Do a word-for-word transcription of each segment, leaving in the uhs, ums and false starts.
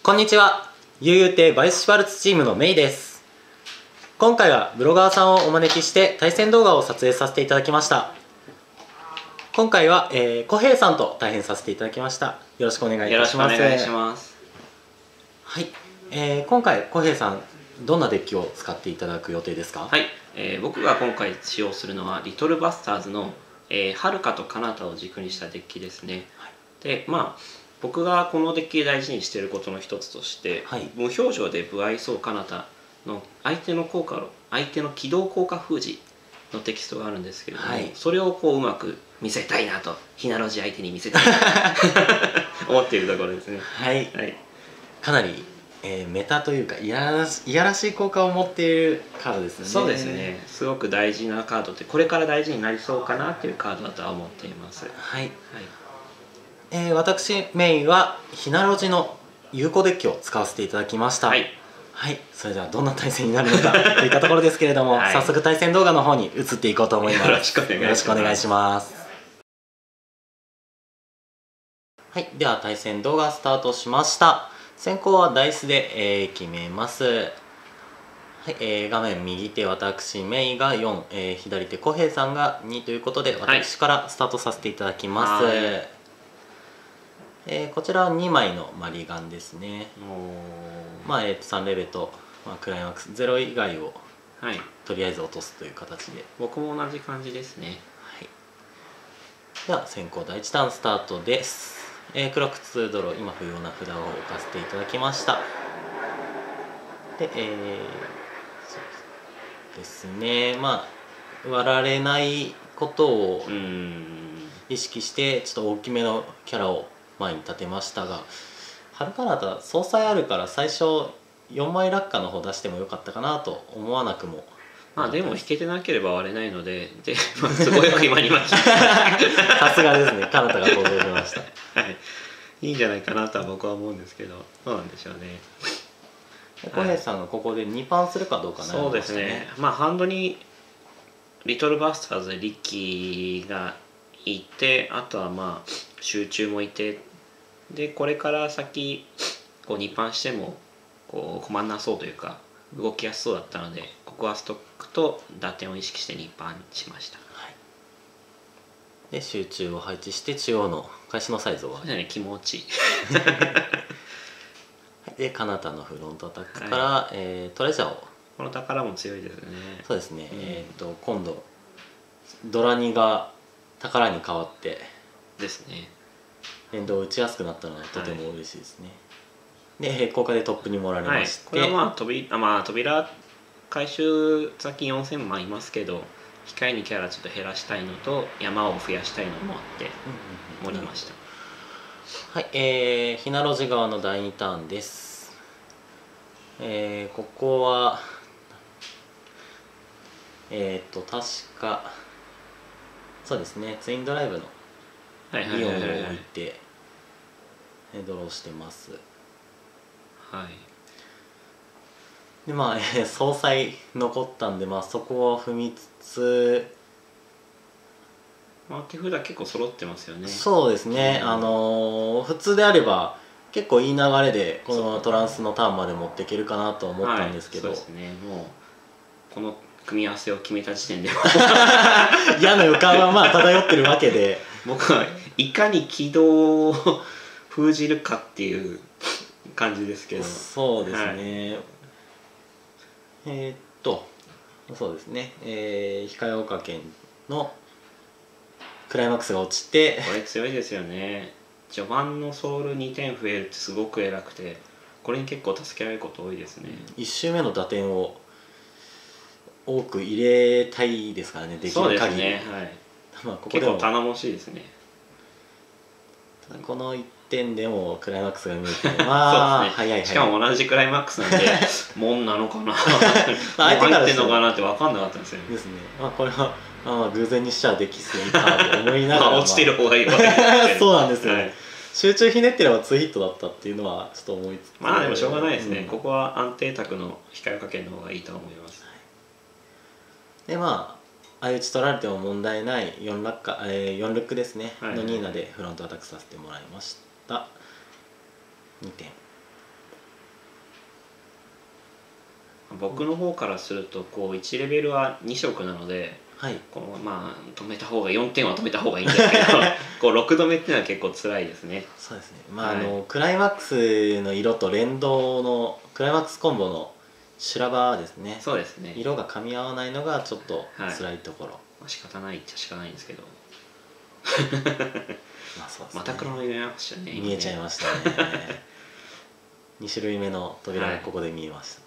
こんにちは。悠々亭バイスシュバルツチームのメイです。今回はブロガーさんをお招きして対戦動画を撮影させていただきました。今回は、えー、小平さんと対戦させていただきました。よろしくお願いいたします。 よろしくお願いします。 はい、えー、今回小平さんどんなデッキを使っていただく予定ですか？ はい、えー、僕が今回使用するのはリトルバスターズの、えー、はるかとかなたを軸にしたデッキですね。はい、でまあ僕がこのデッキで大事にしていることの一つとして、はい、無表情で無愛想かなたの相手の効果の相手の起動効果封じのテキストがあるんですけれども、はい、それをこううまく見せたいなと、ひなろじ相手に見せたいなと思っているところですね。 はい、はい、かなり、えー、メタというかいやらし、いやらしい効果を持っているカードですね。 そうですね、すごく大事なカードって、これから大事になりそうかなっていうカードだとは思っています。 はい、はい、えー、私メインはひなろじの有効デッキを使わせていただきました。はい、はい、それではどんな対戦になるのかといったところですけれども、はい、早速対戦動画の方に移っていこうと思います。 よろしくお願いします。よろしくお願いします。 はい、では対戦動画スタートしました。先行はダイスで、えー、決めます。はい、えー、画面右手私メイがよん、えー、左手小平さんがにということで、私からスタートさせていただきます。はい、えー、こちらはにまいのマリガンですね。まあ、えー、とさんレベと、まあ、クライマックスゼロ以外を、はい、とりあえず落とすという形で。 僕も同じ感じですね。 はい、では先行第いちターンスタートです。えー、クロックツードロー、今不要な札を置かせていただきました。で、えー、そうですね、まあ割られないことを意識してちょっと大きめのキャラを前に立てましたが、はるかなた総裁あるから最初よんまい落下の方出してもよかったかなと思わなくも。 まあでも引けてなければ割れないので、で、まあ、すごい今にました。 さすがですね、かなたが登場しました。 はい、いいんじゃないかなとは僕は思うんですけど、どうなんでしょうね。 小平さんがここでにパンするかどうか悩みましたね。 そうですね、まあハンドにリトルバスターズでリッキーがいて、あとはまあ集中もいて、でこれから先こうにパンしてもこう困んなそうというか動きやすそうだったので、ここはストックと打点を意識してにパンしました。はい、 で集中を配置して中央の返しのサイズを上げて、気持ちいい。 でかなたのフロントアタックから、はい、えー、トレジャーを。 この宝も強いですね。 そうですね、うん、えっと今度ドラニが宝に変わってですね、 連動を打ちやすくなったのはとても嬉しいですね。はい、で効果でトップに盛られまして、 はい、これはまあ扉、まあ、扉回収先よんせんまんいますけど、控えにキャラちょっと減らしたいのと山を増やしたいのもあって盛りました。 はい、えー、ひなろじ側のだいにターンです。えー、ここはえっ、ー、と確かそうですね、ツインドライブのイオンを置いてドローしてます。 はい、 でまあ、えー、総裁残ったんで、まあ、そこを踏みつつ、 まあ、手札結構揃ってますよね。 そうですね、うん、あのー、普通であれば結構いい流れでこのトランスのターンまで持っていけるかなと思ったんですけど、 はい、そうですね、もうこの組み合わせを決めた時点で嫌な予感はまあ漂ってるわけで僕はいかに軌道を封じるかっていう感じですけど。 そうですね、はい、えー、っとそうですね、えー、控えおかけのクライマックスが落ちて、 これ強いですよね。序盤のソウルにてん増えるってすごく偉くて、これに結構助けられること多いですね。 いっ周目の打点を多く入れたいですからね、できる限り。そうですね、 はい、まあここでも結構頼もしいですね。 このいってんでもクライマックスが見えて、まあ、ね、早い早い。 しかも同じクライマックスなんでもんなのかな相手入ってんのかなって分かんなかったんですよね。 ですね、まあ、これはまあ偶然にしちゃできすぎかと思いながら、 まあ落ちてる方がいいわけそうなんですよね、はい、集中ひねってればツーヒットだったっていうのはちょっと思いつつ、 まあでもしょうがないですね、うん、ここは安定卓の控えかけの方がいいと思います。はい、 でまあ相打ち取られても問題ないよん落下、えー、よんルックですね、はい、のニーナでフロントアタックさせてもらいました。にてん。 僕の方からするとこういちレベルはに色なので、 はい、 こうまあ止めた方がよんてんは止めた方がいいんですけどこうろくどめっていうのは結構辛いですね。 そうですね、まあ、はい、あのクライマックスの色と連動のクライマックスコンボの修羅場ですね。 そうですね、 色が噛み合わないのがちょっと辛いところ、はい、 まあ、仕方ないっちゃ仕方ないんですけどまあそうですね、 また黒目見えましたね。 見えちゃいましたねに種類目の扉がここで見えました、はい、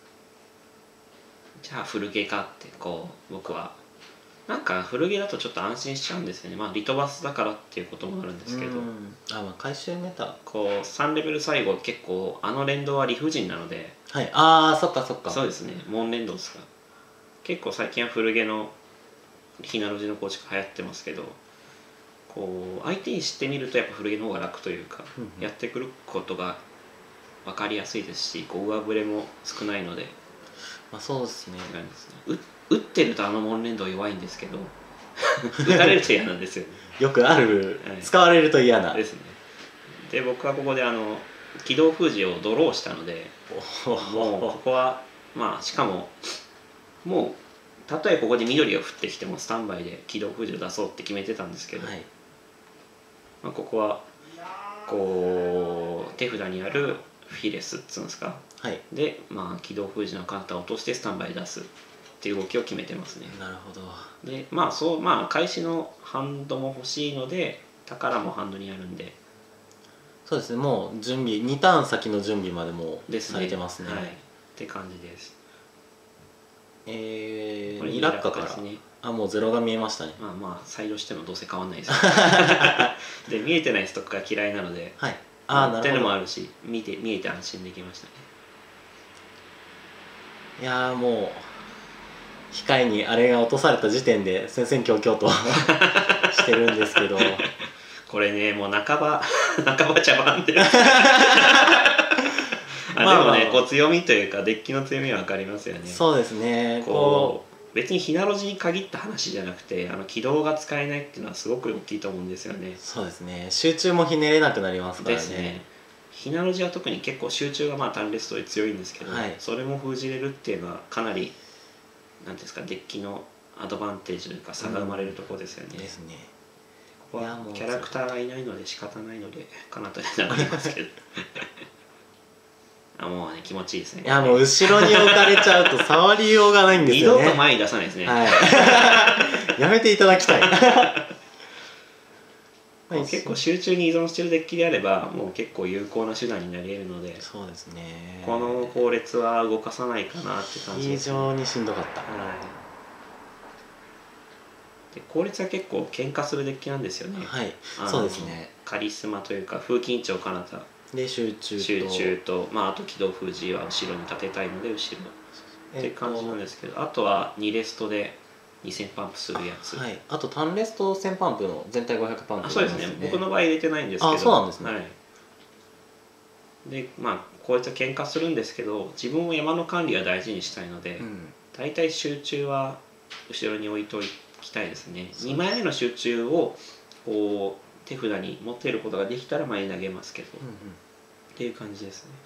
じゃあ古毛かってこう僕はなんか古毛だとちょっと安心しちゃうんですよね。まあリトバスだからっていうこともあるんですけど、 あ、まあ回収メタこうさんレベル最後結構あの連動は理不尽なので、 はい、ああそっかそっか、 そうですね、門連動ですか。結構最近は古毛のひなの字の構築流行ってますけど、こう相手にしてみるとやっぱ古毛の方が楽というか、うんうん、やってくることが分かりやすいですし、こう上振れも少ないので、 まあそうですね、 う打ってるとあの門連動弱いんですけど打たれると嫌なんですよよくある、はい、使われると嫌なですね。で僕はここであの軌道封じをドローしたので、もうここはまあしかももうたとえここで緑が降ってきてもスタンバイで軌道封じを出そうって決めてたんですけど、はい、まあ、ここはこう手札にあるフィレスっつうんですか、はい、で、まあ、軌道封じのカウンターを落としてスタンバイ出すっていう動きを決めてますね。 なるほど。 でまあそうまあ開始のハンドも欲しいので宝もハンドにあるんで、 そうですね、もう準備にターン先の準備までもうされてますね。 はい、って感じです。 えー、に落下から、ね、あもうゼロが見えましたね。 まあまあ採用してもどうせ変わんないですで見えてないストックが嫌いなので、はい、ああなるほどっていうのもあるし、見て見えて安心できましたね。 いやもう控えにあれが落とされた時点で戦々恐々としてるんですけどこれねもう半ば半ば茶番であ、まあ、でもねこう強みというかデッキの強みは分かりますよね。 そうですね、 こう別にひなろじに限った話じゃなくて、あの軌道が使えないっていうのはすごく大きいと思うんですよね。 そうですね、集中もひねれなくなりますからね。ですね。 ひなろじは特に結構集中がまあ単列とで強いんですけど、はい、それも封じれるっていうのはかなりなんですか、デッキのアドバンテージというか差が生まれるところですよね。うん、ですね。ここはキャラクターがいないので仕方ないのでかなとなりますけどあもうね気持ちいいですね。 いやもう後ろに置かれちゃうと触りようがないんですよね。 二度と前に出さないですね、はい、 やめていただきたい結構集中に依存してるデッキであればもう結構有効な手段になり得るので、 そうですね、 この後列は動かさないかなって感じです、 ね、非常にしんどかった、はい、 で後列は結構喧嘩するデッキなんですよね。はい、そうですね、カリスマというか風緊張かなたで集中と集中と、まあ、あと軌道封じは後ろに立てたいので後ろ、えっと、って感じなんですけど、あとはにレストでにせんパンプするやつ、 はい、あと単レストせんパンプの全体ごひゃくパンプ、 ね、そうですね、僕の場合入れてないんですけど、 あそうなんですね、はい、 でまあこいつは喧嘩するんですけど自分も山の管理は大事にしたいので、うん、大体集中は後ろに置いておきたいですね。にまいめの集中をこう手札に持っていることができたら前に投げますけど、うんうん、っていう感じですね。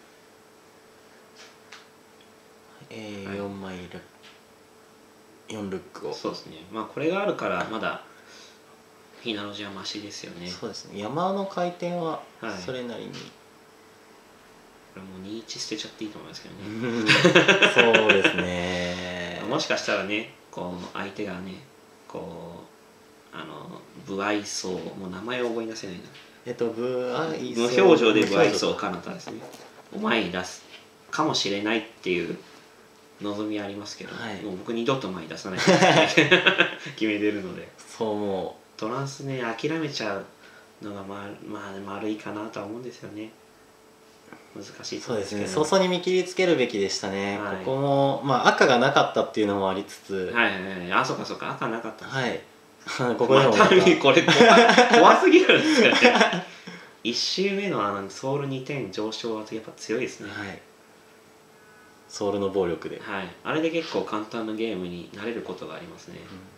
えーはい、よんまいルよんルックを、 そうですね、まあこれがあるからまだひなの字はマシですよね。 そうですね、山の回転はそれなりに、はい、 これもうにいち捨てちゃっていいと思いますけどねそうですねもしかしたらねこう相手がねこうあの不愛想、もう名前を覚え出せないな、 えっと不愛想、 無表情で不愛想かなたですねを前に出すかもしれないっていう望みありますけど、はい、もう僕二度と前に出さないって決めてるので、 そうもうトランスね諦めちゃうのがまあ、まあ、丸いかなとは思うんですよね。難しいところですけど、 そうですね、早々に見切りつけるべきでしたね、はい、ここも、まあ、赤がなかったっていうのもありつつ、 はいはいはい、あそうかそうか赤なかったんですね、 はいここでもまたこれ怖, 怖すぎるんですよねいち周目のあのソウルにてん上昇はやっぱ強いですね、はい、 ソウルの暴力で、 はい、あれで結構簡単なゲームになれることがありますね、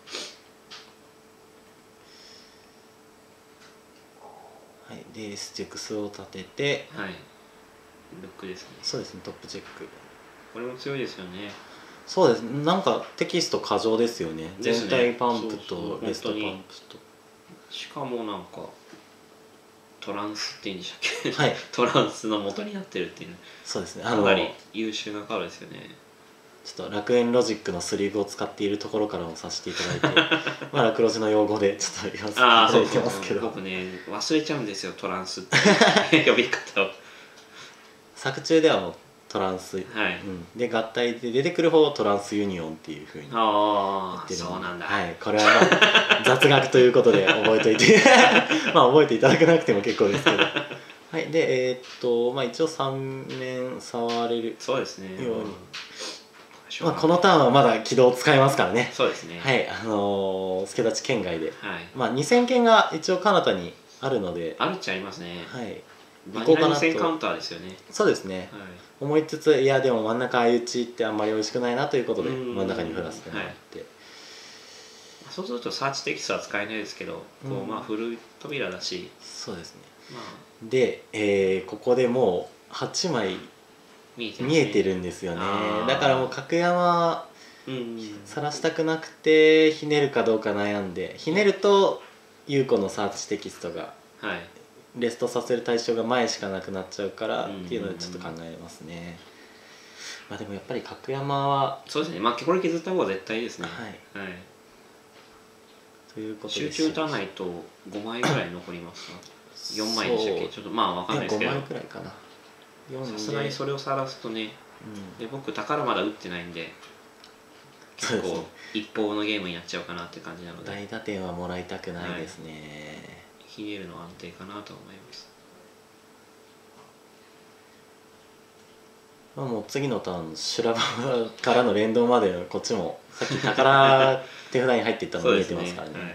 うん、はい、でスティックスを立てて、 はい、ルックですね。 そうですね、トップチェックこれも強いですよね。 そうですね、なんかテキスト過剰ですよね。全体パンプとレストパンプと。 しかもなんかトランスっていうんでしたっけ、 はい、 トランスの元になってるっていう、 そうですね、 かなり優秀なカードですよね。 ちょっと楽園ロジックのスリーブを使っているところからもさせていただいてまあ楽ロジの用語でちょっと言わせていただいてますけど、 僕ね忘れちゃうんですよ、トランスって呼び方を。 作中ではもうトランス、はい、うん、で合体で出てくる方をトランスユニオンっていうふうに言ってるああそうなんだ、 はい、これはまあ雑学ということで覚えておいてまあ覚えていただかなくても結構ですけどはい、でえー、っとまあ一応さんめん触れるように、 そうですね、 まあ、このターンはまだ起動使えますからね。 そうですね、 はい、あのー、助太刀圏外で、 はい、 まあにせんけんが一応彼方にあるので、 あるっちゃありますね。 はい、 バニラにせんカウンターですよね。 そうですね、はい、思いつつ、いやでも真ん中相打ちってあんまり美味しくないなということで真ん中に振らせてもらって、はい、 そうするとサーチテキストは使えないですけど、うん、こうまあ古い扉だし、 そうですね、 まあ、 で、えー、ここでもうはちまい見えて、ね、見えてるんですよね。だからもう角山さらしたくなくてひねるかどうか悩んで、ひねると優子のサーチテキストが、はい、レストさせる対象が前しかなくなっちゃうからっていうのでちょっと考えますね。まあでもやっぱり角山はそうですね、まあこれ削った方が絶対いいですね。 はい、はい、ということで集中打たないとごまいぐらい残りますかよんまいでしたっけ、ちょっとまあ分かんないですけど、 ごまいくらいかな。 さすがにそれを晒すとね、うん、で僕宝まだ打ってないんで結構一方のゲームになっちゃうかなって感じなので、 大打点はもらいたくないですね、はい、 ひねるの安定かなと思います。 まあもう次のターン修羅場からの連動までこっちもさっき宝手札に入っていったの見えてますからね。はい、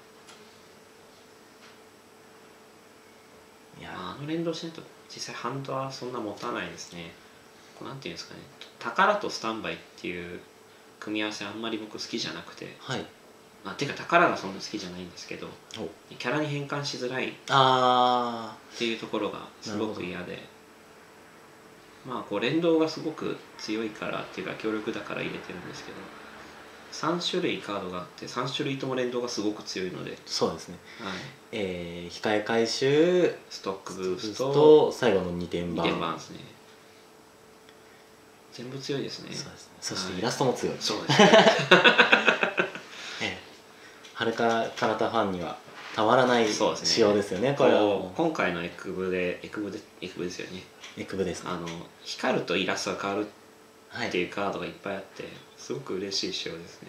いやあの連動しないと実際ハンドはそんな持たないですね。こうなんていうんですかね、宝とスタンバイっていう組み合わせあんまり僕好きじゃなくて、はい、まあ、ていうか宝がそんな好きじゃないんですけど、キャラに変換しづらいっていうところがすごく嫌で、まあこう連動がすごく強いからっていうか強力だから入れてるんですけど、さんしゅるいカードがあってさんしゅるいとも連動がすごく強いので、 そうですね、 はい、 えー、控え回収ストックブーストと最後のにてんばん、 にてんばんですね。全部強いですね。 そうですね、そしてイラストも強い、はい、 そうですねええ、はるかかなたファンにはたまらない仕様ですよね。これは今回のエクブでエクブでエクブですよね。 エクブですね。 あの光るとイラストが変わるっていうカードがいっぱいあってすごく嬉しい仕様ですね。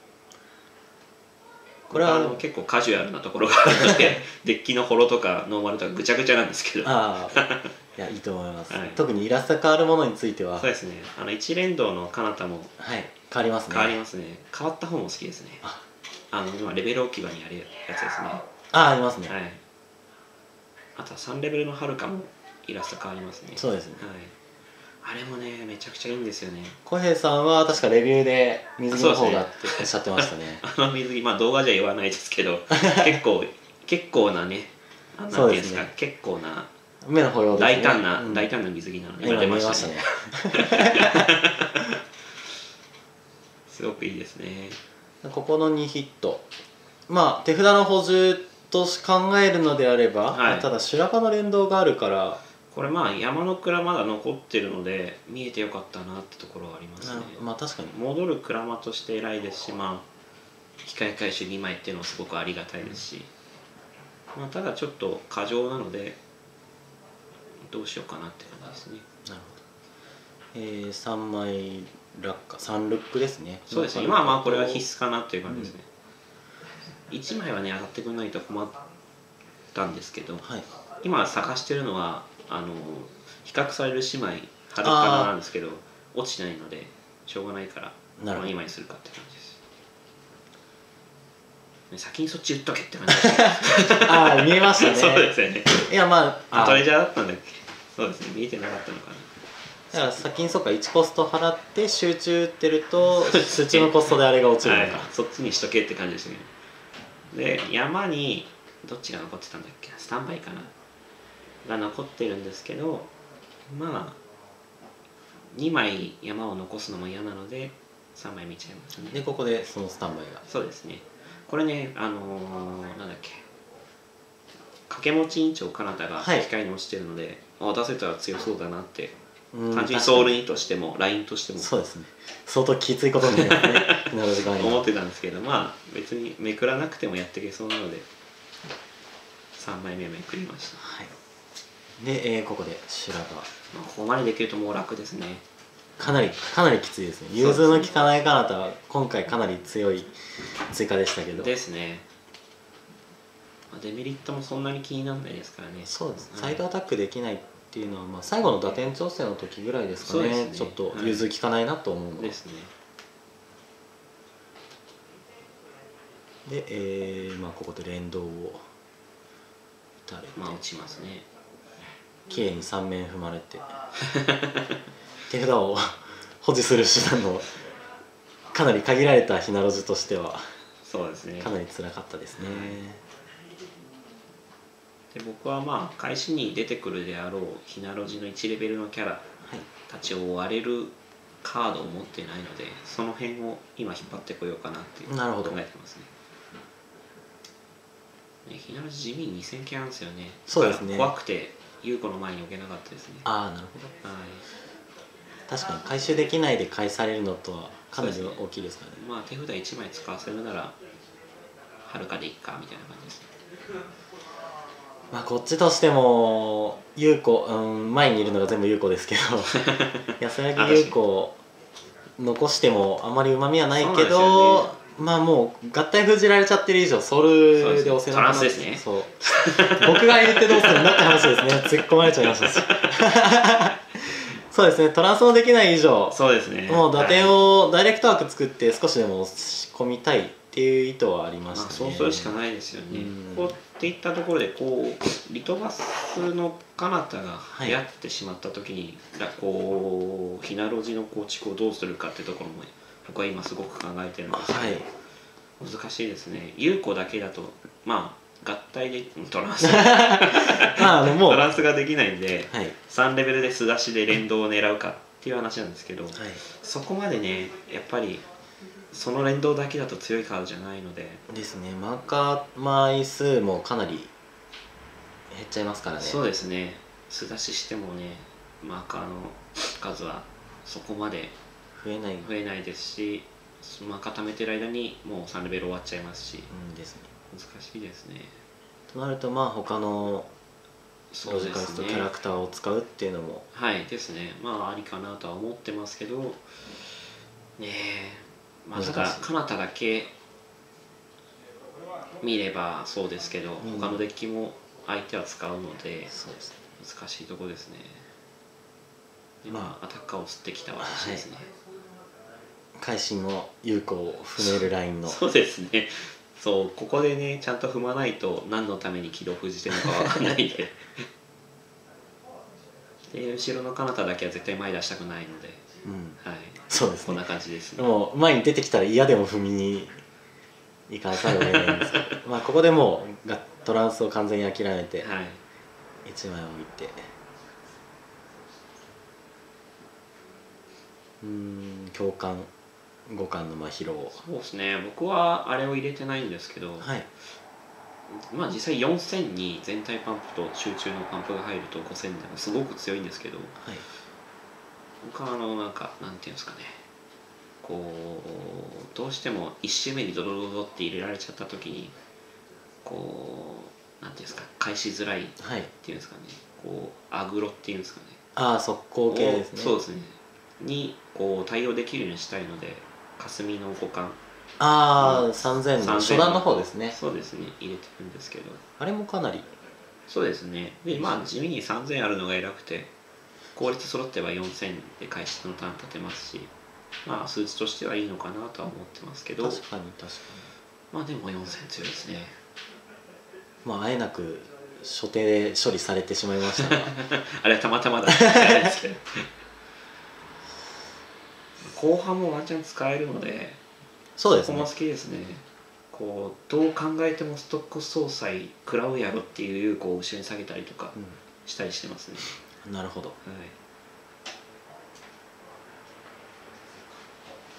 これはあの結構カジュアルなところがあるのでデッキのホロとかノーマルとかぐちゃぐちゃなんですけど、 あいやいいと思います、はい、特にイラスト変わるものについてはそうですね、あの一連動の彼方もはい変わりますね。 変わりますね。変わった方も好きですね。ああの今レベル置き場にあるやつですね。 あありますね、 はい、あとはさんレベルのはるかもイラスト変わりますね。 そうですね、 はい、あれもねめちゃくちゃいいんですよね。 小平さんは確かレビューで水着の方がっておっしゃってましたねあの水着、まあ動画じゃ言わないですけど結構結構なね、なんていうんですか、結構な目の保養ですね、 大胆な、うん、大胆な水着なので今出ましたねすごくいいですね。 ここのにヒット、まあ手札の補充と考えるのであれば、はい、ただ修羅場の連動があるからこれまあ山の蔵まだ残ってるので見えてよかったなってところはありますね。 まあ確かに戻る蔵間として偉いですし、まあ機械回収にまいっていうのはすごくありがたいですし、まあ、ただちょっと過剰なのでどうしようかなって感じですね。 なるほど、えー、さんまい落下さんルックですね。 そうですね、まあまあこれは必須かなっていう感じですね、うん、いちまいはね当たってくれないと困ったんですけど、はい、今探してるのはあの比較される姉妹はるかななんですけど落ちてないのでしょうがないからこのにまいにするかって感じです。先にそっち打っとけって感じですああ見えましたねそうですよね。 いやまああトレジャーだったんだっけ。そうですね、見えてなかったのかな。 だから先にそうかいちコスト払って集中打ってると集中のコストであれが落ちるのか、 はい、そっちにしとけって感じですね。で山にどっちが残ってたんだっけ、スタンバイかなが残ってるんですけど、まあにまい山を残すのも嫌なのでさんまい見ちゃいますね。 でここでそのスタンバイが。 そうですね。これね、あのー、なんだっけ、掛け持ち委員長かなたが機械に落ちてるので、はい、あ出せたら強そうだなって、単純にソウルにとしてもラインとしてもそうですね、相当きついことになりますねひなろじ側に思ってたんですけど、まあ別にめくらなくてもやっていけそうなのでさんまいめめくりました。 はい、で、えー、ここで修羅場、まあ、ここまでできるともう楽ですね。 かなりかなりきついですね。融通の利かないかなたは今回かなり強い追加でしたけどですね。デメリットもそんなに気にならないですからね。 そうです、はい、サイドアタックできないっていうのは、まあ、最後の打点調整の時ぐらいですか ね, ねちょっと融通利かないなと思うの、はい、 ですね。 で、えーまあ、ここで連動を打たれて、 まあ、打ちますね。 綺麗にさん面踏まれて手札を保持する手段のかなり限られたひなろじとしてはそうですね、 かなり辛かったですね。 で僕はまあ開始に出てくるであろうひなろじのいちレベルのキャラたちを割れるカードを持っていないので、その辺を今引っ張ってこようかなっていう考えてますね。ね、ひなろじ地味ににせんけんあるんですよね。 そうですね、 怖くて優子の前に置けなかったですね。 ああ、なるほど、 はい、 確かに回収できないで返されるのとはかなり大きいですからね。 まあ手札いちまい使わせるならはるかでいっかみたいな感じですね。 まあこっちとしても優子、うん、前にいるのが全部優子ですけど安らぎ優子残してもあまりうまみはないけど、ね、まあもう合体封じられちゃってる以上ソウルで押せなくなって、 ですね、 そう僕が言ってどうするんだって話ですね突っ込まれちゃいましたしそうですね、トランスもできない以上、 そうですね、 もう打点をダイレクトワーク作って少しでも仕込みたいっていう意図はありましたね。 まあ、そうするしかないですよね。こうっていったところでこうリトバスの彼方が流行ってしまった時に、はい、こうひなろじの構築をどうするかっていうところも僕は今すごく考えてるんですけど、はい、難しいですね。優子だけだとまあ合体でトランスまああのもうトランスができないんで、はい、さんレベルで素出しで連動を狙うかっていう話なんですけど、はい、そこまでねやっぱりその連動だけだと強いカードじゃないのでですね。マーカー枚数もかなり減っちゃいますからね。 そうですね、素出ししてもねマーカーの数はそこまで増えない増えないですし、マーカー貯めてる間にもうさんレベル終わっちゃいますし、 うんですね、 難しいですね。 となるとまあ他のロジカリストキャラクターを使うっていうのもはいですね、まあありかなとは思ってますけどねえ、まあただ彼方だけ見ればそうですけど、うん、他のデッキも相手は使うので、そうですね、難しいところですね。でまあアタッカーを釣ってきた私ですね、はい、 会心の有効を踏めるラインのそうですね、そうここでねちゃんと踏まないと何のために軌道封じてるのか分かんないでで後ろの彼方だけは絶対前出したくないので、うん、はい、 そうですね、 こんな感じですね。 もう前に出てきたら嫌でも踏みに行かざるを得ないんですけどまあここでもうトランスを完全に諦めていちまい置いて、うーん共感互換の真宙を、 そうですね、僕はあれを入れてないんですけど、はい、まあ実際よんせんに全体パンプと集中のパンプが入るとごせんでもすごく強いんですけど、はい、僕はあのなんかなんていうんですかね、こうどうしてもいち周目にドロドロドって入れられちゃった時にこうなんていうんですか、返しづらいっていうんですかね、はい、こうアグロっていうんですかね、 ああ速攻系ですね、 そうですねにこう対応できるようにしたいので霞の互換、 ああさんぜんの初段の方ですね、 そうですね入れてるんですけど、 あれもかなりそうですね、でまあ地味にさんぜんあるのが偉くて効率揃ってはよんせんで開始のターン立てますし、まあ数値としてはいいのかなとは思ってますけど、 確かに確かに、 まあでもよんせん強いですね。 まああえなく初手で処理されてしまいましたがあれはたまたまだったんですけど後半もワンチャン使えるので、 そうですね、 そこも好きですね。こうどう考えてもストック総裁食らうやろっていう有効を後ろに下げたりとかしたりしてますね、 うん、なるほど、は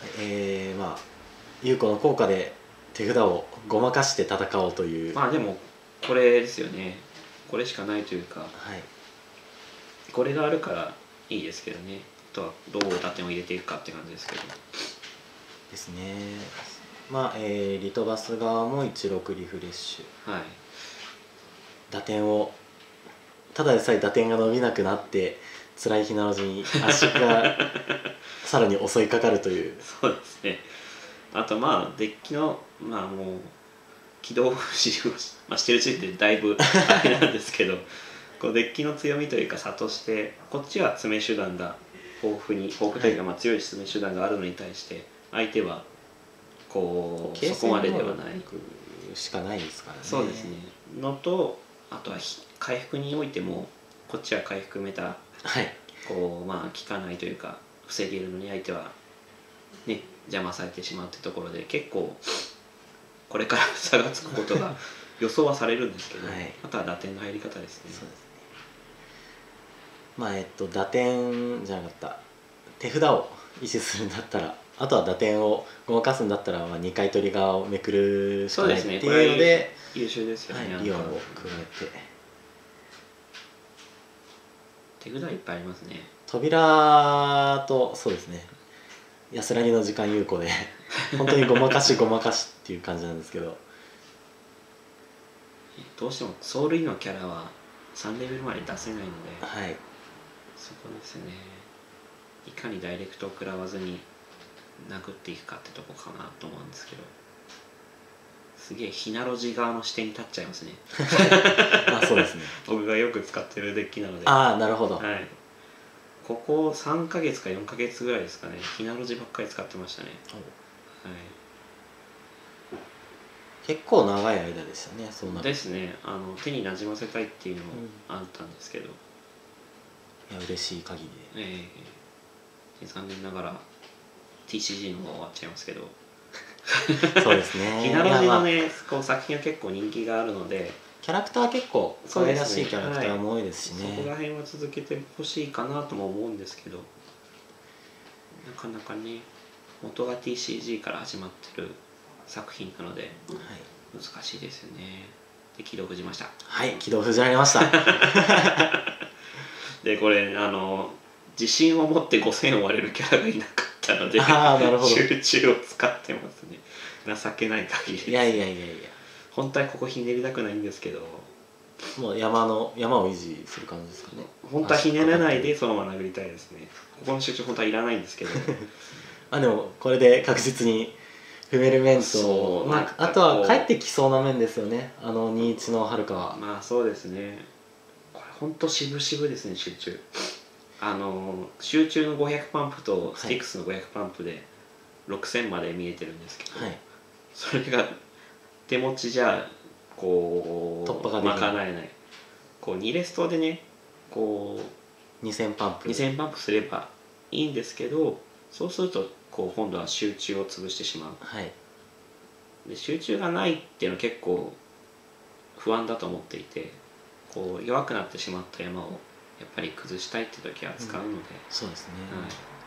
えー、まあ優子の効果で手札をごまかして戦おうという。 まあでもこれですよね。これしかないというか、 はい、 これがあるからいいですけどね。あとはどう打点を入れていくかって感じですけど。 ですね。まあ、えー、リトバス側もいちろくリフレッシュ、 はい、 打点をただでさえ打点が伸びなくなって辛いひなの字に圧縮がさらに襲いかかるという。 そうですね。あとまあデッキのまあもう起動不使用し、まあ、してる時点でだいぶあれなんですけどこうデッキの強みというか差としてこっちは詰め手段が豊富に豊富というか、まあ強い詰め手段があるのに対して相手はこうそこまでではないしかないですからね。 そうですねのと、あとは回復においてもこっちは回復メタ、 はい、 こうまあ効かないというか防げるのに相手はね邪魔されてしまうってところで結構これから差がつくことが予想はされるんですけど、はい、あとは打点の入り方ですね。 そうですね。まあえっと打点じゃなかった手札を維持するんだったら、あとは打点をごまかすんだったら、まあにかいトリガーをめくるしかないっていうので、 優秀ですよね。 はい、リオンを加えて手札いっぱいありますね。 扉とそうですね、安らぎの時間有効で本当にごまかしごまかしっていう感じなんですけど、 どうしてもソウルインのキャラはさんレベルまで出せないので、 はい、 そこですね。いかにダイレクトを食らわずに殴っていくかってとこかなと思うんですけど、すげえひなろじ側の視点に立っちゃいますねあ、そうですね僕がよく使ってるデッキなので。 ああ、なるほど。 はい、ここさんかげつかよんかげつぐらいですかね、ひなろじばっかり使ってましたね。はい、 結構長い間でしたね。そうなですね。あの手になじませたいっていうのもあったんですけど、 うん、いや嬉しい限りで、 えー、残念ながら ティーシージー の方が終わっちゃいますけどそうですね。 ひなろじのね、こう作品は結構人気があるので、 キャラクター結構可愛らしいキャラクターも多いですしね。 そこら辺は続けてほしいかなとも思うんですけど、なかなかね元が ティーシージー から始まってる作品なので難しいですよね。で起動封じました。 はい、起動封じられましたでこれあの自信を持ってごせんを割れるキャラがいなかったので、 あ、なるほど、 集中を使ってますね。情けない限りです。 いやいやいやいや、 本当はここひねりたくないんですけど、 もう山の山を維持する感じですかね。 本当はひねらないでそのまま殴りたいですね。ここの集中本当はいらないんですけどあ、でもこれで確実に踏める面と、まあ、あとは帰ってきそうな面ですよね、あのにいちのはるかは。 まあそうですね。これ本当渋々ですね。集中あの集中のごひゃくパンプとスティックスのごひゃくパンプでろくせんまで見えてるんですけど、はい、それが手持ちじゃこう突破ができない、 賄えない。こうにレストでねこうにせんパンプにせんパンプすればいいんですけど、そうするとこう今度は集中を潰してしまう、 はい、 で集中がないっていうのは結構不安だと思っていて、こう弱くなってしまった山をやっぱり崩したいって時は使うので、うん、 そうですね、はい、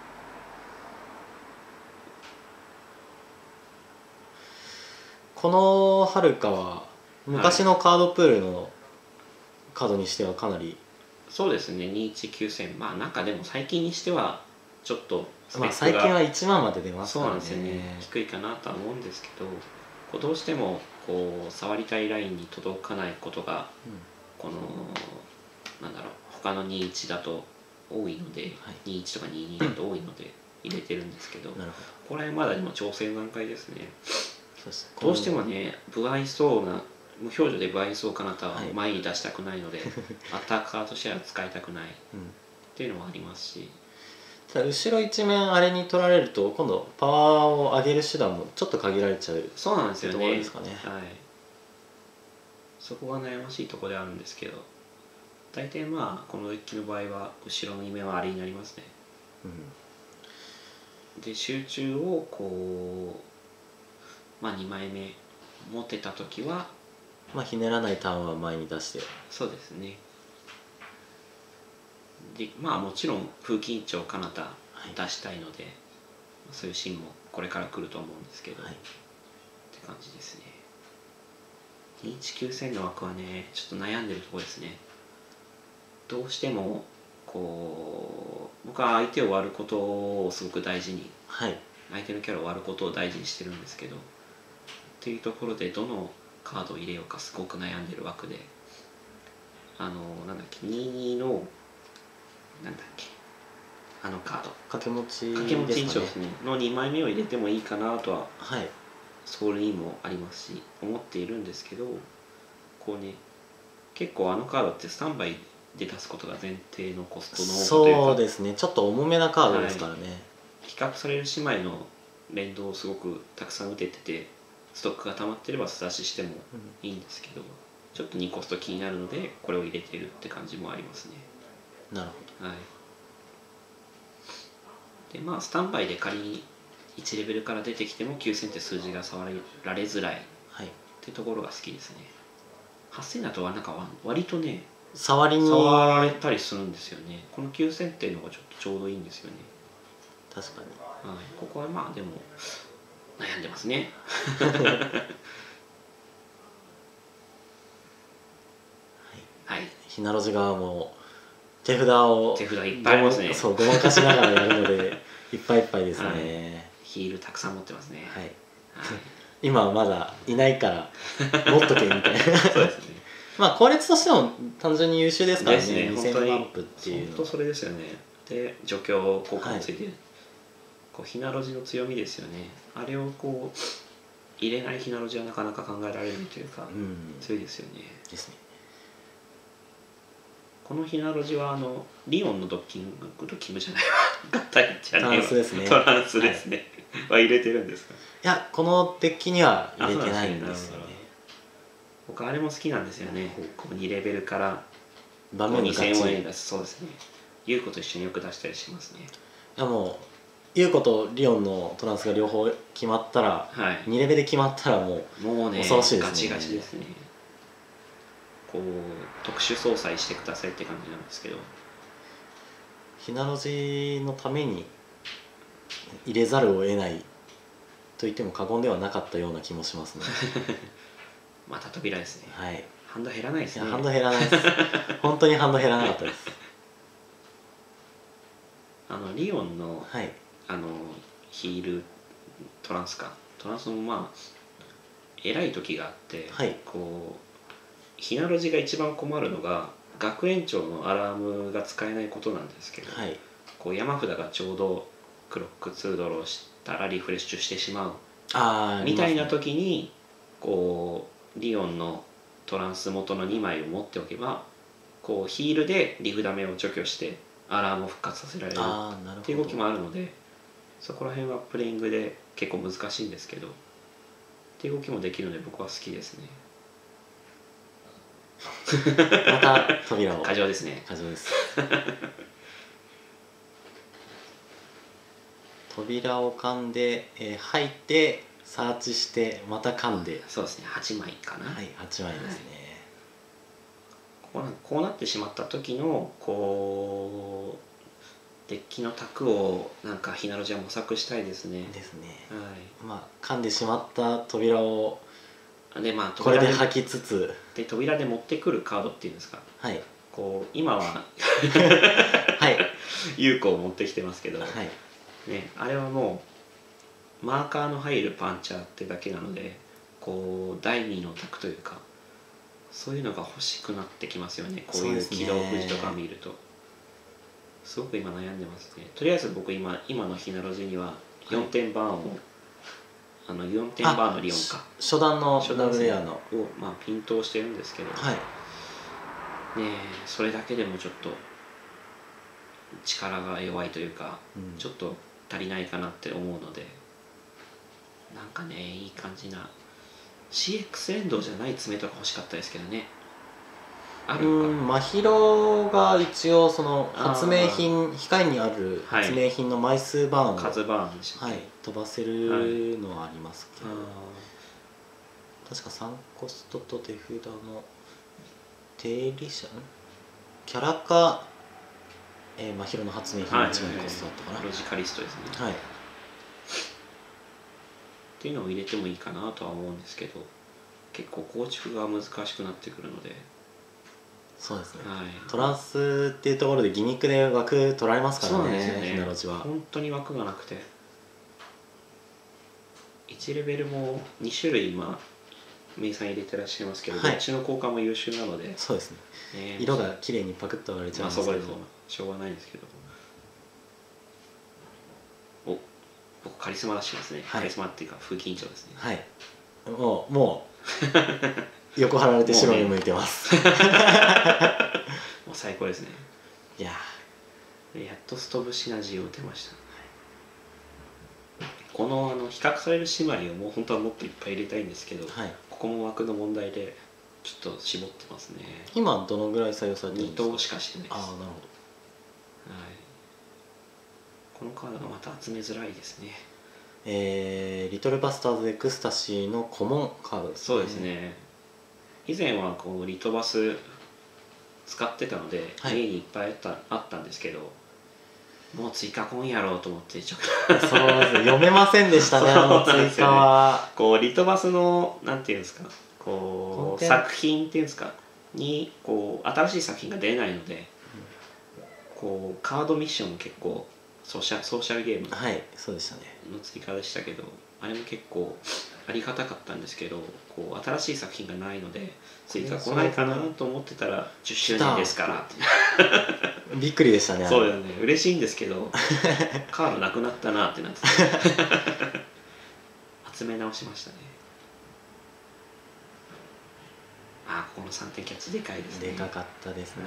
このはるかは昔のカードプールのカードにしてはかなり、はい、 そうですね。にいちきゅうせん、まあなんかでも最近にしてはちょっとスペックが、まあ、最近はいちまんまで出ますからね。 そうなんですよね。低いかなとは思うんですけど、こうどうしてもこう触りたいラインに届かないことが、うん、このなんだろう他のにいちだと多いので、はい、にいちとかにいにだと多いので入れてるんですけど、なるほど、ここら辺まだ今調整段階ですね。そうです。どうしてもね不愛想な無表情で不愛想かなたは前に出したくないので、はい、アタッカーとしては使いたくない、うん、っていうのもありますし、 ただ後ろ一面あれに取られると今度パワーを上げる手段もちょっと限られちゃう。 そうなんですよね。 ところですかね。 はい、そこが悩ましいところであるんですけど、大体まあこのデッキの場合は後ろのに面はあれになりますね、うん、で集中をこうまあにまいめ持てた時はまあひねらないターンは前に出して、 そうですね。でまあもちろん風紀委員長かなた出したいので、はい、そういうシーンもこれから来ると思うんですけど、 はい、 って感じですね。にいちきゅうせんの枠はねちょっと悩んでるところですね。どうしてもこう僕は相手を割ることをすごく大事に、 はい、 相手のキャラを割ることを大事にしてるんですけど、っていうところでどのカードを入れようかすごく悩んでる枠で、あのなんだっけにじゅうにのなんだっけあのカード掛け持ち掛け持ち印象でですねのにまいめを入れてもいいかなとは、 はい、 ソウルにもありますし思っているんですけど、こうね結構あのカードってスタンバイで出すことが前提のコストの多くというか、 そうですね、ちょっと重めなカードですからね、はい、 比較される姉妹の連動をすごくたくさん打てててストックが溜まってれば素出ししてもいいんですけど、うん、ちょっとにコスト気になるのでこれを入れてるって感じもありますね。 なるほど。 はい、でまあスタンバイで仮にいちレベルから出てきてもきゅうせんって数字が触られづらいってところが好きですね。はっせんだとはなんか割とね触りに触られたりするんですよね。このきゅうせんっていうのがちょっとちょうどいいんですよね。 確かに、 はい、ここはまあでも悩んでますねはい、はい、 ひなろじ側も手札を手札いっぱいありますね。 そうごまかしながらやるのでいっぱいいっぱいですね、はい、 ヒールたくさん持ってますね。 はい、はい、今はまだいないから持っとけみたいなそうですねまあ効率としても単純に優秀ですからね。 ね、 にせんバンプっていう本当それですよね。で除去効果もついてる、はい、こうひなろじの強みですよね。あれをこう入れないひなろじはなかなか考えられないというか、うん、強いですよね。 ですね。 このひなろじはあのリオンのドッキングドッキングじゃないわ合体じゃないわトランスですね。 トランスですね、はい、は入れてるんですか。 いやこのデッキには入れてないんですよね。 僕あれも好きなんですよね。こうにレベルから場面にせんえん出す。そうですね。優子と一緒によく出したりしますね。 いやもう優子とリオンのトランスが両方決まったら、はい、にレベル決まったらもうもうね恐ろしいですね。 ガチガチですね。こう特殊搭載してくださいって感じなんですけど、 ひなろじのために入れざるを得ないと言っても過言ではなかったような気もしますねまた扉ですね。 はい。 ハンド減らないですね。 いやハンド減らないです本当にハンド減らなかったですあのリオンの、 はい、 あのヒールトランスかトランスもまあ偉い時があって、はい、こうひなろじが一番困るのが学園長のアラームが使えないことなんですけど、はい、こう山札がちょうどクロックツードローしたらリフレッシュしてしまうあみたいな時にこうリオンのトランス元のにまいを持っておけばこうヒールでリフダメを除去してアラームを復活させられるっていう動きもあるので、そこら辺はプレイングで結構難しいんですけどっていう動きもできるので僕は好きですねまた扉を過剰ですね。 過剰です扉を噛んで、えー、入ってサーチしてまた噛んで、 そうですねはちまいかな。 はいはちまいですね、 はい、こうなこうなってしまった時のこうデッキの卓をなんかひなろじは模索したいですね。 ですね、 はい、 まあ噛んでしまった扉をで、まあ、 これで吐きつつで扉で持ってくるカードっていうんですか、はい、こう今ははい優子を持ってきてますけど、はいね、あれはもうマーカーの入るパンチャーってだけなのでこうだいにの卓というかそういうのが欲しくなってきますよね。こういう起動封じとか見るとすごく今悩んでますね。とりあえず僕今今のひなろじにはよんてんバーンを、はい、あのよんてんバーンのリオンか初段のダブルエアのを、まあ、ピントをしてるんですけど、はいね、それだけでもちょっと力が弱いというか、うん、ちょっと足りないかなって思うのでなんかねいい感じな シーエックス 連動じゃない爪とか欲しかったですけどね。 あるんか真宙が一応その発明品控えにある発明品の枚数バーンを、 はい、数バーンでしたっけ、はい、 飛ばせるのはありますけど、はい、確かさんコストと手札の定理者キャラか、えー、真宙の発明品のいちまいコストだったかな、 ロジカリストですね。はいっていうのを入れてもいいかなとは思うんですけど、結構構築が難しくなってくるので。 そうですね、 はい、 トランスっていうところでギミックで枠取られますからね。 ね、 ひなろちは本当に枠がなくて、いちレベルもに種類今名産入れてらっしゃいますけど、はい、どっちの効果も優秀なので。 そうですね、ね、色が綺麗にパクッと割れちゃうんですけど、まあ、そこでしょうがないんですけど。お、僕カリスマ出しますね、はい、カリスマっていうか風紀委員長ですね。 はい、もうもう横張られて白に向いてます。 もう最高ですね。 いややっとストーブシナジーを打てました。はい、このあの比較されるシマリをもう本当はもっといっぱい入れたいんですけど、はい、ここも枠の問題でちょっと絞ってますね。 今どのぐらい採用されてるんですか？ に等しかしてないです。 ああ、なるほど。はい、 このカードがまた集めづらいですね。 えー、リトルバスターズエクスタシーのコモンカードですね。 そうですね。以前はこのリトバス使ってたので、はい、家にいっぱいあった、あったんですけど、もう追加コンやろうと思ってちょっとそうですね、読めませんでしたね、あの追加は。 こうリトバスのなんていうんですか、こう作品っていうんですかにこう新しい作品が出ないので、うん、こうカードミッションも結構ソーシャソーシャルゲームはいそうでしたねの追加でしたけど、あれも結構ありがたかったんですけど、こう新しい作品がないので追加来ないかなと思ってたらじゅっしゅうねんですからってびっくりでしたね。 そうだよね、嬉しいんですけどカードなくなったなってなって集め直しましたね。あ、ここのさんてんキャッチでかいですね。 でかかったですね。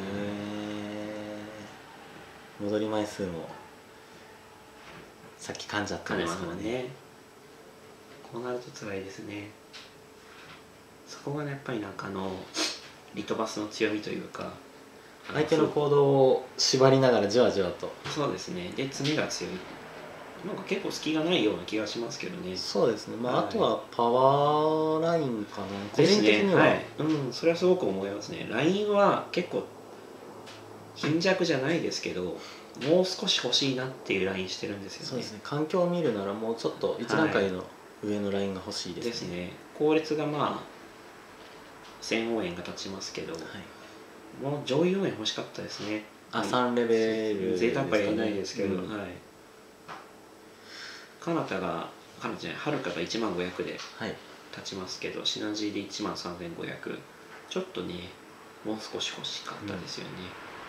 戻り枚数もさっき噛んじゃったんですからね。 こうなると辛いですね。そこがねやっぱりなんかあのリトバスの強みというか、 相手の行動を縛りながらじわじわと。 そうですね。で詰めが強い。なんか結構隙がないような気がしますけどね。 そうですね。まあ、はい、あとはパワーラインかな。個人的には、 はい、うん、それはすごく思いますね。ラインは結構貧弱じゃないですけど、もう少し欲しいなっていうラインしてるんですよね。 そうですね。環境を見るならもうちょっと一段階の上のラインが欲しいですね。 ですね。後列がまあせん応援が立ちますけど、はい、もう上位応援欲しかったですね。 あ、さんレベル贅沢は言えないですけど、うん、はい。カナタが、カナタじゃない、はるかがいちまんごひゃくで立ちますけど、はい、シナジーでいちまんさんぜんごひゃく、ちょっとねもう少し欲しかったですよね。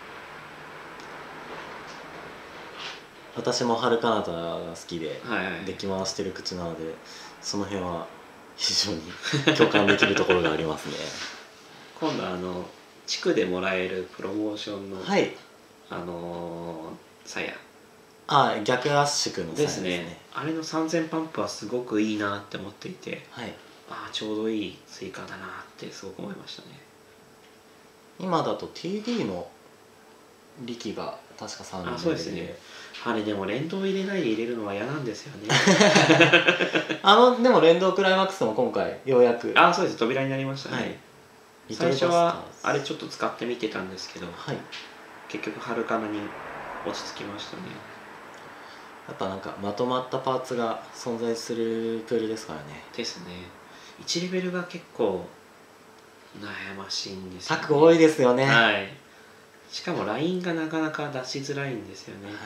うん、私もハルカナタが好きで、はいはい、デッキ回してる口なので、その辺は非常に共感できるところがありますね。 今度あの地区でもらえるプロモーションの、はい、あのー、さやああ、逆圧縮のですね。ですね。あれのさんぜんパンプはすごくいいなって思っていて、はい、ああちょうどいい追加だなってすごく思いましたね。 今だと ティーディー の力が確かさんレベルで。あ、そうですね。 あれでも連動入れないで入れるのは嫌なんですよね。 あのでも連動クライマックスも今回ようやく。 あ、そうです、扉になりましたね。はい、最初はあれちょっと使ってみてたんですけど、はい、結局ハルカナに落ち着きましたね。 やっぱなんかまとまったパーツが存在するプールですからね。 ですね。いちレベルが結構悩ましいんですよね。 タク多いですよね。 はい。しかもラインがなかなか出しづらいんですよね。はい。はい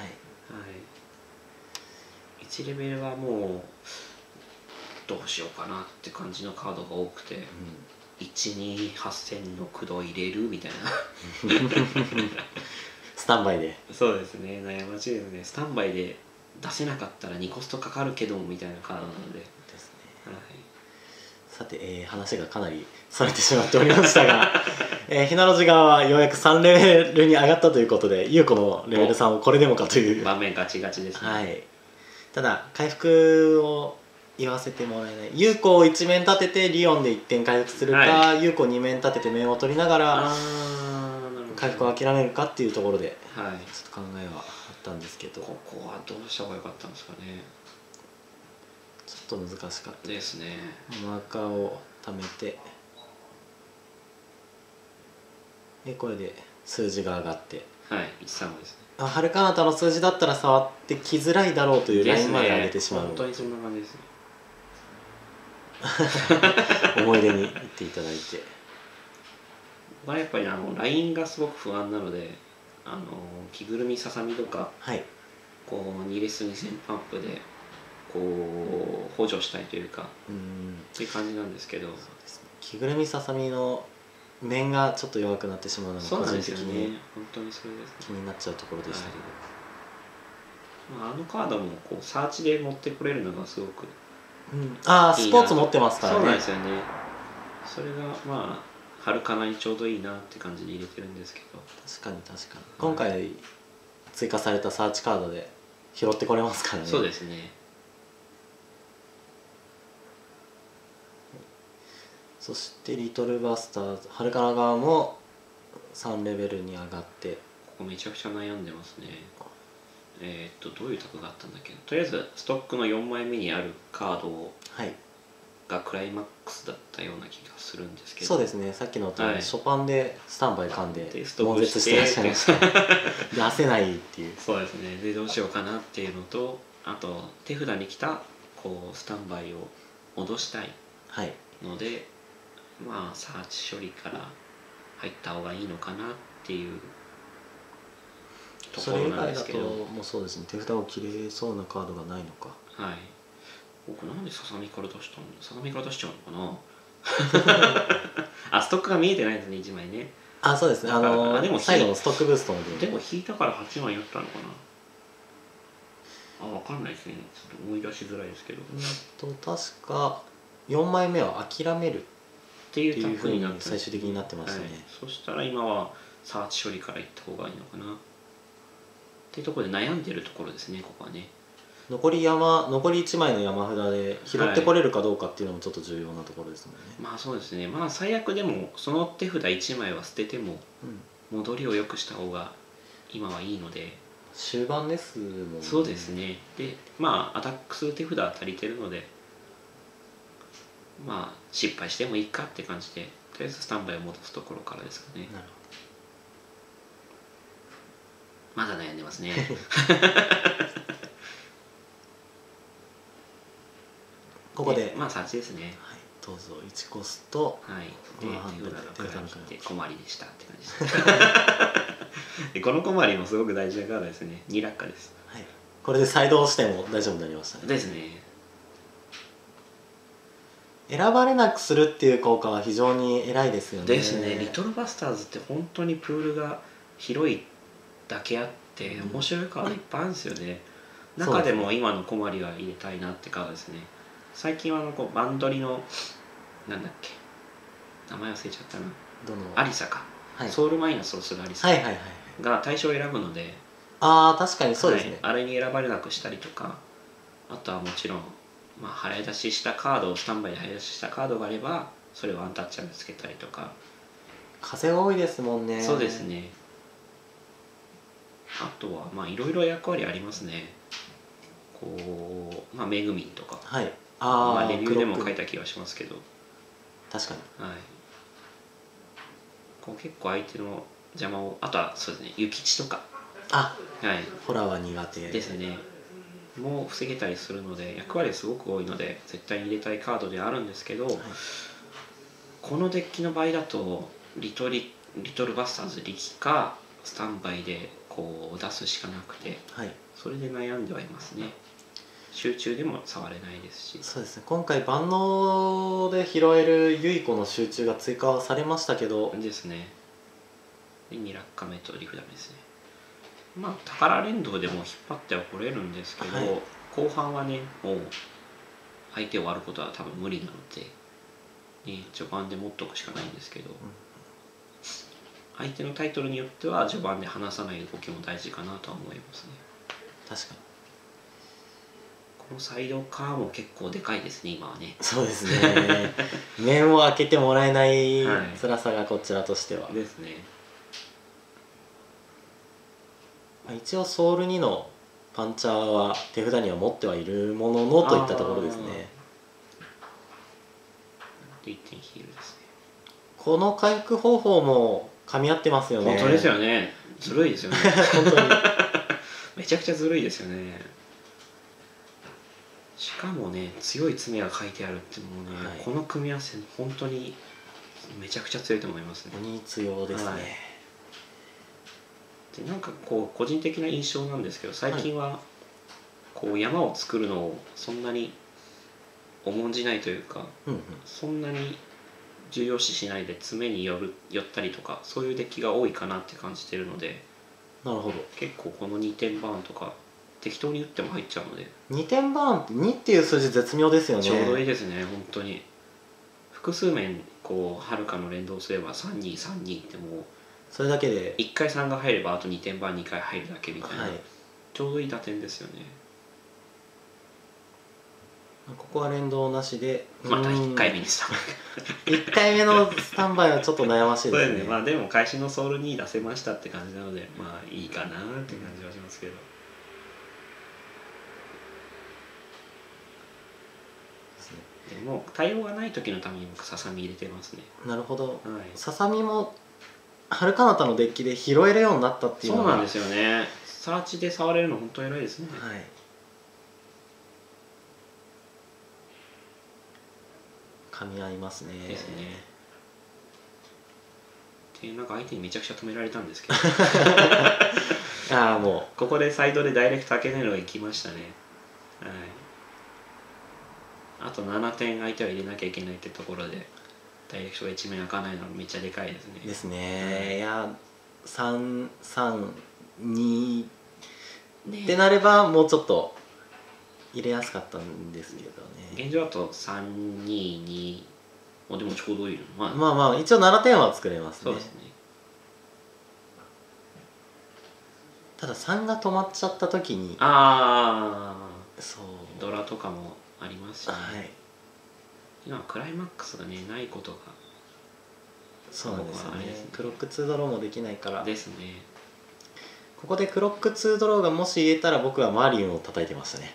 、いちレベルはもうどうしようかなって感じのカードが多くて、うん、いちにはっせんの駆動入れるみたいな。 スタンバイで。 そうですね。悩ましいですね。スタンバイで出せなかったらにコストかかるけどもみたいなカードなので。ですね。はい、 さて、えー、話がかなりそれてしまっておりましたが、えー、ひなろじ側はようやくさんレベルに上がったということで、優子のレベルさんをこれでもかという場面ガチガチですね。 はい、ただ回復を言わせてもらえない。優子をいち面立ててリオンでいってん回復するか、はい、優子に面立てて面を取りながら回復を諦めるかっていうところで、はい、ちょっと考えはあったんですけど、 ここはどうした方が良かったんですかね。 ちょっと難しかったですね。 マーカーを貯めて、でこれで数字が上がって、 はい、いちさんごですね。 あ、はるかなたの数字だったら触ってきづらいだろうというラインまで上げてしまう。 本当にそんな感じですね。 思い出に行っていただいて。 まあやっぱりあのラインがすごく不安なので、あの着ぐるみささみとか、 はい、 こうにレスにせんパンプでこう補助したいというか、 うんっていう感じなんですけど、 そうですね、着ぐるみささみの面がちょっと弱くなってしまうのが個人的に本当にそれですね、 気になっちゃうところでしたけど、 はい、まあ、あのカードもこうサーチで持ってくれるのがすごく、 うん、ああスポーツ持ってますからね。 そうなんですよね。それがまあハルカナにちょうどいいなって感じで入れてるんですけど、 確かに確かに今回追加されたサーチカードで拾ってこれますからね。 そうですね。 そしてリトルバスターズハルカナ側もさんレベルに上がって、ここめちゃくちゃ悩んでますね。えー、っとどういう卓があったんだっけ。とりあえずストックのよんまいめにあるカードを、はい、がクライマックスだったような気がするんですけど、 そうですね、さっきのと、はい、初盤でスタンバイ噛んで悶絶してらっしゃいました出せないっていう。 そうですね。でどうしようかなっていうのと、あと手札に来たこうスタンバイを戻したいので、はい、まあサーチ処理から入った方がいいのかなっていうところなんですけど、 それ以外だともうそうですね、手札を切れそうなカードがないのか。 はい、僕なんでささみから出したのささみから出しちゃうのかなあ、ストックが見えてないですね、いちまいね。 あ、そうですね、あのー、でも最後のストックブーストの分でも引いたからはちまいやったのかなあ、分かんないですね、ちょっと思い出しづらいですけど、 うんと確かよんまいめは諦めるっていうふうに最終的になってましたね、はい、 そしたら今はサーチ処理からいった方がいいのかなっていうところで悩んでるところですね、ここはね。 残り山残りいちまいの山札で拾ってこれるかどうかっていうのもちょっと重要なところですもんね、はい、 まあそうですね。まあ最悪でもその手札いちまいは捨てても戻りを良くした方が今はいいので、 終盤ですもんね。 そうですね。でまあアタック数手札は足りてるので、まあ失敗してもいいかって感じで、とりあえずスタンバイを戻すところからですかね。なるほど。まだ悩んでますねここでまあサーチですね、 はい、どうぞいちコスト、 はい、で手札がくら切って困りでしたって感じですでこの困りもすごく大事なカードですね。に落下です、 はい、これでサイドをしても大丈夫になりましたね。 ですね。 選ばれなくするっていう効果は非常に偉いですよね。 ですね。リトルバスターズって本当にプールが広いだけあって面白いカードいっぱいあるんですよね、うん、中でも今の小まりは入れたいなってカードですね。最近はあのこうバンドリのなんだっけ名前忘れちゃったな、どのアリサか、はい、ソウルマイナスをするアリサが対象を選ぶので、 ああ確かにそうですね、はい、 あれに選ばれなくしたりとか、あとはもちろんまあ早出ししたカードをスタンバイで早出ししたカードがあればそれをアンタッチャブルつけたりとか。 風多いですもんね。 そうですね。あとはまあいろいろ役割ありますね。こうまあめぐみんとか、はい、あまあレビューでも書いた気がしますけど、 確かに、 はい、こう結構相手の邪魔を、あとはそうですね、諭吉とか、 あ、 はい、 ホラーは苦手ですねもう防げたりするので、役割すごく多いので絶対に入れたいカードではあるんですけど、はい、このデッキの場合だとリトリリトルバスターズ力かスタンバイでこう出すしかなくて、はい、それで悩んではいますね。集中でも触れないですし。 そうですね、今回万能で拾えるユイコの集中が追加されましたけどですね。でに落下目とリフダメですね。まあ宝連動でも引っ張ってはこれるんですけど、はい、後半はねもう相手を割ることは多分無理なので、ね、序盤で持っとくしかないんですけど、うん、相手のタイトルによっては序盤で離さない動きも大事かなとは思いますね。 確かにこのサイドカーも結構でかいですね今はね。 そうですね面を開けてもらえない辛さがこちらとしては、 はい、ですね。 一応ソウルにのパンチャーは手札には持ってはいるもののといったところですね。 いってんヒールですね。 この回復方法も噛み合ってますよね。 本当ですよね。ずるいですよね本当にめちゃくちゃずるいですよね。しかもね強い詰めが書いてあるってもうね、はい、この組み合わせ本当にめちゃくちゃ強いと思いますね。 鬼強ですね、はい、 でなんかこう個人的な印象なんですけど、最近はこう山を作るのをそんなに重んじないというか、うんうん、そんなに重要視しないで詰めに寄る寄ったりとか、そういうデッキが多いかなって感じてるので、 なるほど、 結構このにてんバーンとか適当に打っても入っちゃうので、 にてんバーンってにっていう数字絶妙ですよね。 ちょうどいいですね本当に。複数面こうはるかの連動すればさんにさんにってもうそれだけでいっかいさんが入ればあとにてんバーンにかい入るだけみたいな、はい、ちょうどいい打点ですよね。 ここは連動なしでまたいっかいめにスタンバイいっかいめのスタンバイはちょっと悩ましいですね。 そうですね、まあでも開始のソウルに出せましたって感じなので、まあいいかなって感じはしますけど、でも対応がない時のために僕ささみ入れてますね。 なるほど、ささみもはるかなたのデッキで拾えるようになったっていうのが、 そうなんですよね。サーチで触れるの本当偉いですね。 はい、噛み合いますね。 ですね。でなんか相手にめちゃくちゃ止められたんですけどああもうここでサイドでダイレクト開けないのが行きましたね。はい、あとななてん相手は入れなきゃいけないってところでダイレクトがいち面開かないのはめっちゃでかいですね。 ですね、はい、いやさんさんにってなればもうちょっと入れやすかったんですけどね。 現状だとさんにに、あでもちょうどいいの、 まあ、まあまあ一応ななてんは作れますね。 そうですね。 たださんが止まっちゃった時に、 ああそうドラとかもありますし、ね、 はい、 今クライマックスがねないことがそうなんですよね。ねクロックツードローもできないからですね。 ここでクロックツードローがもし入れたら僕はマリンを叩いてましたね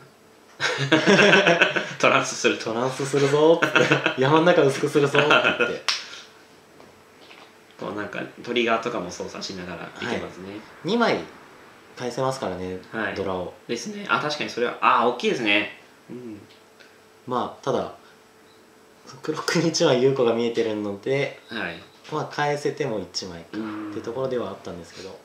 トランスするとトランスするぞって山の中薄くするぞって言ってこうなんかトリガーとかも操作しながらいけますね、はい、 にまい返せますからね、 はい、 ドラをですね。あ確かにそれはあ大きいですね、うん、 まあただクロックにいちまい有効が見えてるので、 はい、 まあ返せてもいちまいかってところではあったんですけど、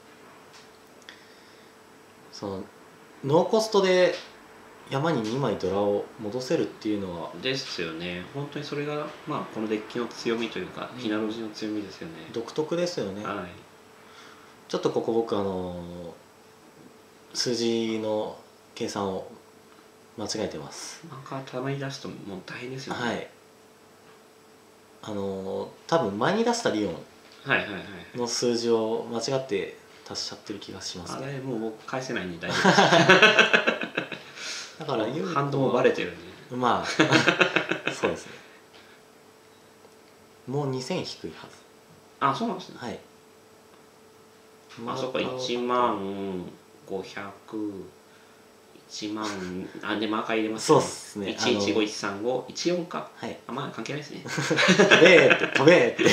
そのノーコストで山ににまいドラを戻せるっていうのはですよね。本当にそれが、まあ、このデッキの強みというかひなロジの強みですよね。 独特ですよね、 はい、 ちょっとここ僕あの数字の計算を間違えてます。 マーカーたまに出すともう大変ですよね。 はい、あの多分前に出したリオンの数字を間違って足しちゃってる気がしますね。 あれもう僕返せないんで大丈夫ですだからハンドもバレてるんで、 まあそうですね。もうにせん低いはず。 あそうなんですね。 はい、 あそっかいちまんごひゃくいちまんあでマーカー入れますね。そうっすね。 いちいちごいちさんごいちよんか。 はい。 あまあ関係ないですね飛べーって飛べーって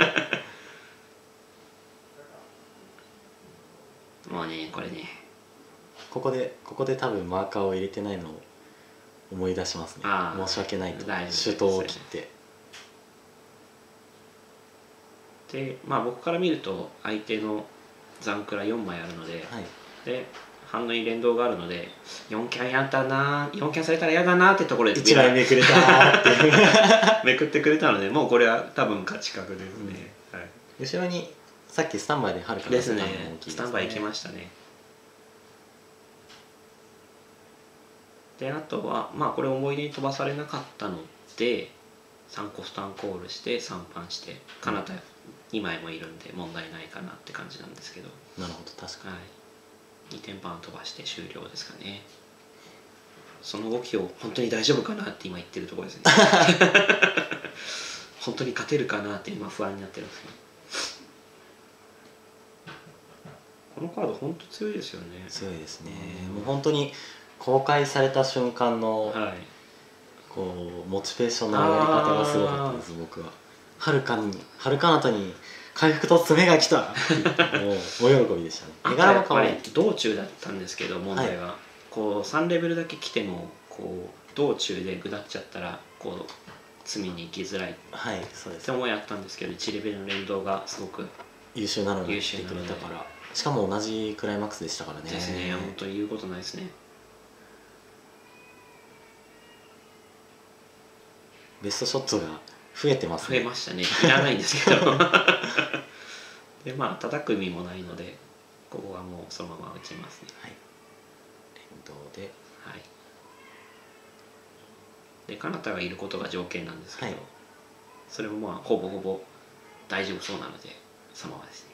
もうねこれねここでここで多分マーカーを入れてないのを思い出しますね。申し訳ないと手刀を切ってでまあ僕から見ると相手の残クラよんまいあるので、 はい、 でハンドに連動があるのでよんキャンやったなよんキャンされたら嫌だなってところでいちまいめくれたーってめくってくれたのでもうこれは多分勝ち確ですね、うんはい、 後ろにさっきスタンバイではるかですねスタンバイ行きましたね。であとはまあこれ思い出に飛ばされなかったのでさんコスタンコールしてさんパンしてカナタにまいもいるんで問題ないかなって感じなんですけど。 なるほど確かに、 はい、にてんパン飛ばして終了ですかね。その動きを本当に大丈夫かなって今言ってるところですね本当に勝てるかなって今不安になってるんですけど、このカード本当強いですよね。 強いですね、うん、もう本当に公開された瞬間の、はい、こうモチベーションの上がり方がすごかったです。僕ははるかにはるかなたに回復と爪が来たってもう大喜びでしたね。絵柄も可愛い。 道中だったんですけど問題は、はい、こうさんレベルだけ来てもこう道中で下っちゃったらこう詰みに行きづらいっはいそうですて思いあったんですけど、いちレベルの連動がすごく優秀なのに言ってくれたから、しかも同じクライマックスでしたからね。 ですね。本当に言うことないですね。 ベストショットが増えてますね。 増えましたね。いらないんですけどでまあ叩く意味もないので、ここはもうそのまま打ちますね。 はい、連動で、 はい、で彼方がいることが条件なんですけど、はい、それもまあほぼほぼ大丈夫そうなのでそのままですね。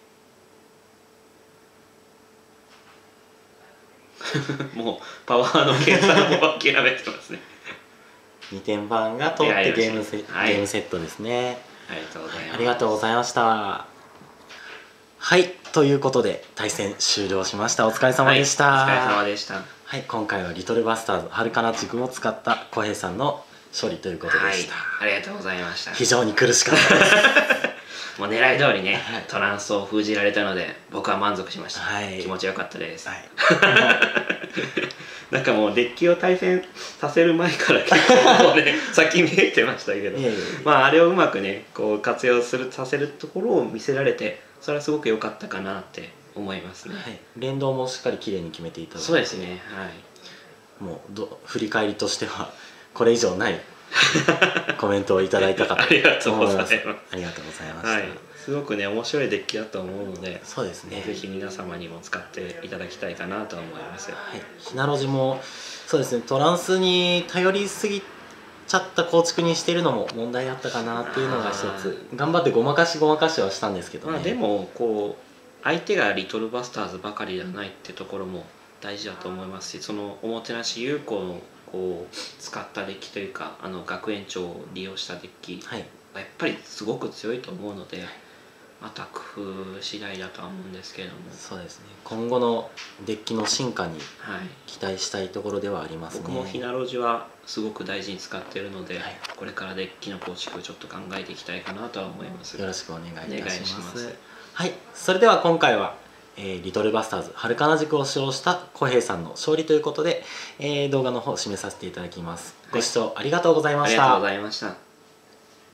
はい、もうパワーの計算も諦めてますねにてんばんが通ってゲームセ、はい、ゲームセットですね。 ありがとうございます。 ありがとうございました。はい、ということで対戦終了しました。お疲れ様でした。 はい、お疲れ様でした。 はい、今回はリトルバスターズハルカナ地区を使った小平さんの勝利ということでした。 はい、ありがとうございました。 非常に苦しかったですもう狙い通りね、はい、トランスを封じられたので僕は満足しました。はい、気持ちよかったです。はいなんかもうデッキを対戦させる前から結構もうね先見えてましたけど、まああれをうまくねこう活用するさせるところを見せられて、それはすごく良かったかなって思いますね。はい、 連動もしっかり綺麗に決めていただいて、 そうですね。はい、 もうど振り返りとしてはこれ以上ないコメントをいただいたかとありがとうございます。 ありがとうございました。 はい、すごくね面白いデッキだと思うので、 そうですね。 ぜひ皆様にも使っていただきたいかなと思います。はい、 ひなろじもそうですね。トランスに頼りすぎちゃった構築にしているのも問題だったかなっていうのが一つ。頑張ってごまかしごまかしはしたんですけどね。 まあでもこう相手がリトルバスターズばかりではないってところも大事だと思いますし、そのおもてなし有効のこう使ったデッキというか、あの学園長を利用したデッキがやっぱりすごく強いと思うので、はい、また工夫次第だとは思うんですけれども、 そうですね。今後のデッキの進化に期待したいところではありますね。 僕もひなろじはすごく大事に使っているので、はい、これからデッキの構築をちょっと考えていきたいかなとは思います。 よろしくお願いいたします。はい、それでは今回はえー、リトルバスターズハルカナ軸を使用した小平さんの勝利ということで、えー、動画の方を締めさせていただきます。ご視聴ありがとうございました。 ありがとうございました。